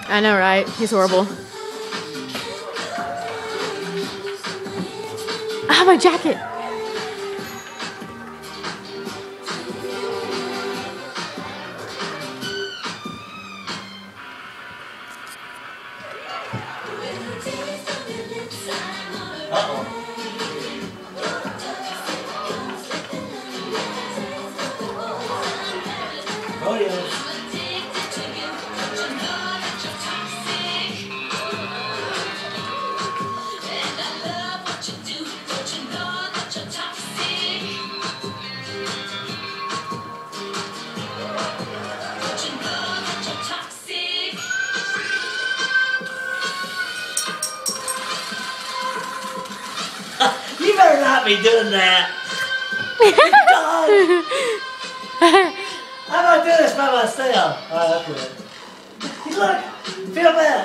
I know, right? He's horrible. Ah, my jacket. Uh-oh. Oh, yeah. You better not be doing that. I'm not doing this by myself. Alright, that's good. Look, feel bad.